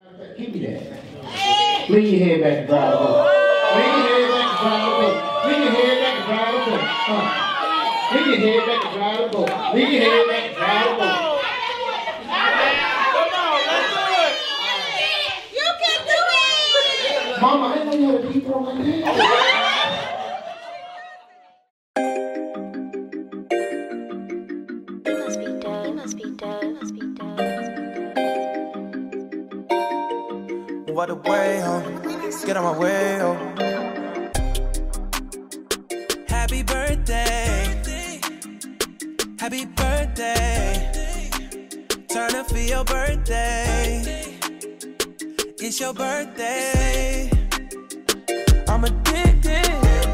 Give me that. Lean your head back and drive the boat. Lean your head back and drive the boat. Lean your head back and drive the boat. Lean your head back and drive the boat. Lean your head back and drive the boat. Come on, let's do it. You can do it. Mama, I didn't know you had a deep throat like that. Move out the way, ho. Get on my way, ho. Happy birthday. Happy birthday. Turn up for your birthday. It's your birthday. I'm addicted.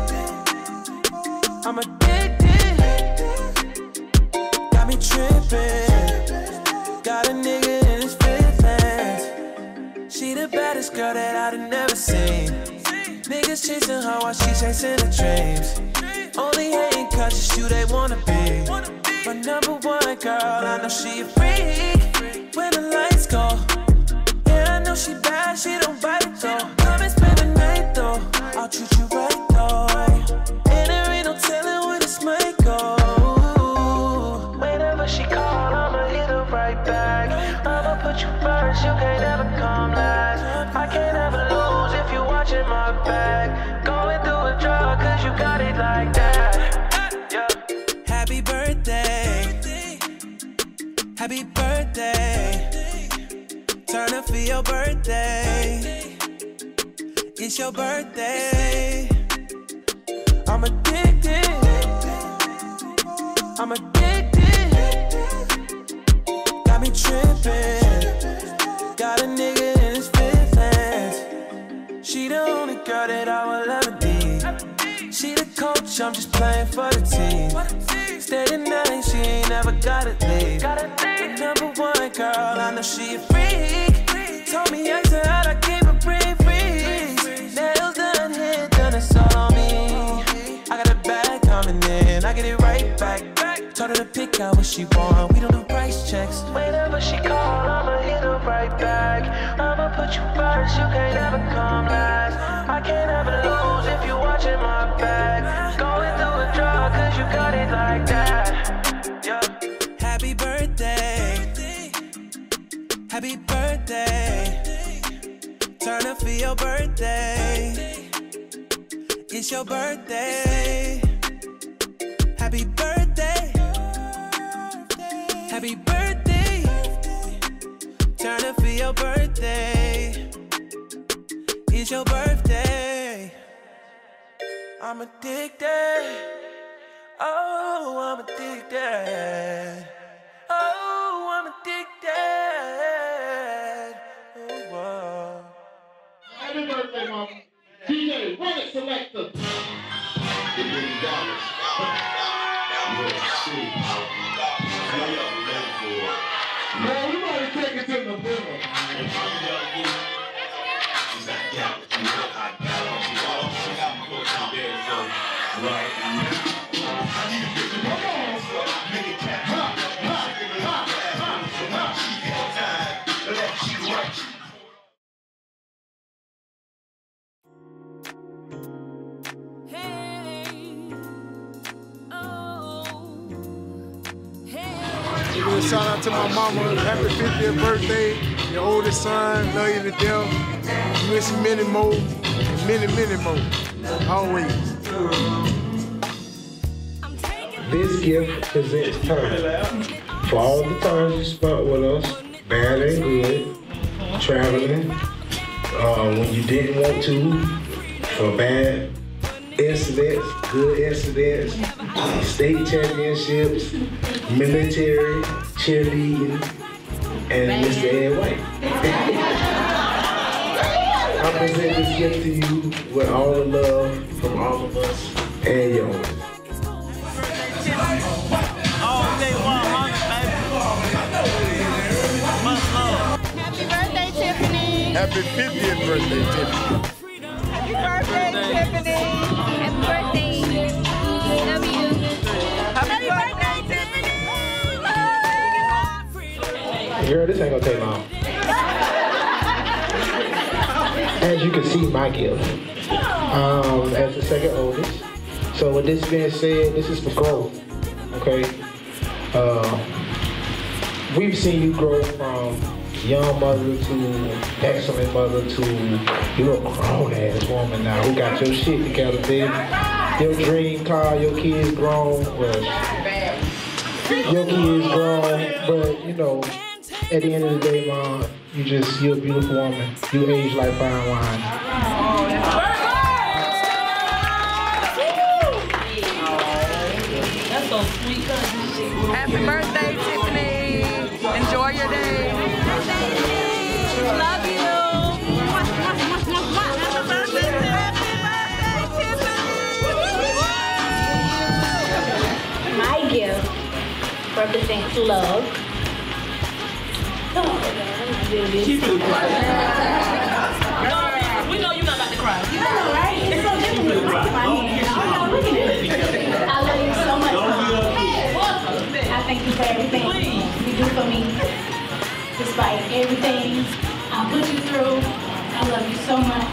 I'm addicted. Got me tripping. Got a nigga in his fifth hands. She the baddest girl that I'd have never seen. Niggas chasing her while she chasing her dreams. Only hating cause it's you they wanna be. My number one girl, I know she a freak. When the lights go, yeah, I know she bad, she don't bite it though. Come and spend the night though, I'll treat you right though. And there ain't no telling where this might go. Whenever she call, I'ma hit her right back. I'ma put you first, you can't ever come last. I can't ever lose if you watching my back. Going through a drug cause you got it like that. Yeah. Happy birthday. Happy birthday. Turn up for your birthday. It's your birthday. I'm addicted. I'm addicted. Got me tripping. Got a nigga in his fifth hands. She the only girl that I will ever need. She the coach, I'm just playing for the team. Stay the night, she ain't never gotta leave. The number one girl, I know she a freak. Told me I said I keep her free. Nails done, hair done, it's all on me. I got a bag coming in, I get it right back. Told her to pick out what she want, we don't do price checks. Whenever she call, I'ma hit her right back. I'ma put you first, you can't ever come last. I can't ever lose if you watching my back. Going through a drug cause you got it like that. Yeah. Happy birthday. Happy birthday. Turn up for your birthday. It's your birthday. Happy birthday. Happy birthday. Turn up for your birthday. It's your birthday. I'm addicted. Oh, I'm addicted. Oh, I'm addicted. Oh, wow. Happy birthday, Mama. DJ, run it, selector. $1 million. Man, we might take it to the middle. Shout out to my mama, happy 50th birthday, your oldest son, love you to death. Wish you many more, and many, many more, always. This gift presents time. For all the times you spent with us, bad and good, traveling, when you didn't want to, for bad incidents, good incidents, state championships, military, cheerleading, and Mr. Ed White. I present this gift to you with all the love from all of us and yours. All day 100, baby. Much love. Happy birthday, Tiffany. Happy 50th birthday, Tiffany. Happy birthday, Tiffany. Happy birthday. Love you. Happy birthday, Tiffany. Girl, this ain't gonna take long. as you can see, my gift as the second oldest. So with this being said, this is for growth, okay? We've seen you grow from young mother to excellent mother to you're a grown ass woman now who got your shit together, baby. Your dream car, your kids grown, well, your kids grown, but you know, at the end of the day, Mom, you're a beautiful woman. You age like fine wine. That's so sweet. Happy birthday, Tiffany. Enjoy your day. Love you. Happy birthday, Tiffany. My gift represents love. We know you're not about to cry. I know, right? It's so different with my hand. I love you so much. I thank you for everything you do for me. Despite everything I put you through, I love you so much.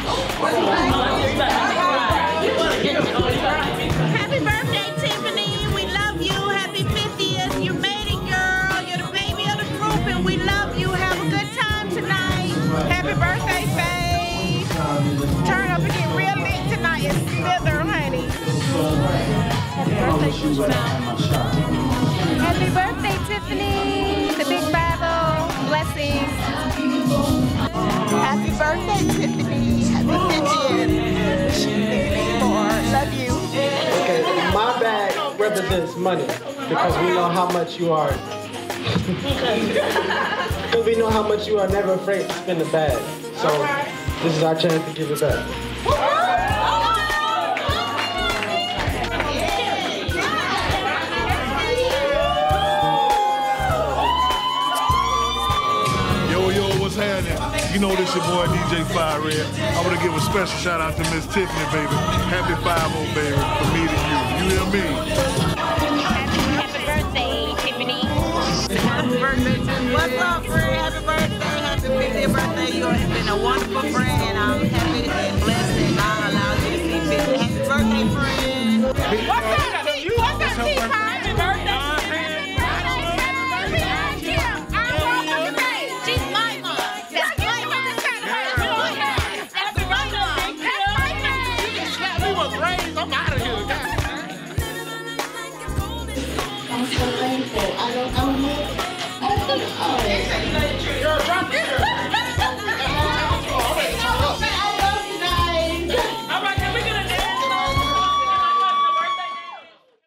Happy birthday, Tiffany. We love you. Happy 50th. You made it, girl. You're the baby of the group, and we love you. Have a good time tonight. Happy birthday, Faye. Turn up and get real lit tonight and slither, honey. Happy birthday, Happy birthday, Tiffany. The big Bible. Blessings. Happy birthday, Tiffany. Happy 50th. Love you. Okay, my bag represents money because we know how much you are. Because we know how much you are never afraid to spend the bag. So this is our chance to give it back. What's happening? You know this your boy DJ Fire Red. I want to give a special shout out to Miss Tiffany, baby. Happy 5-0, baby, for meeting you. You hear me? Happy birthday, Tiffany. Happy birthday, Tiffany. What's up, friend? Happy birthday. Happy 50th birthday. You have been a wonderful friend, and I'm happy and blessed that God allowed you to see 50. Happy birthday, friend. What's up, T?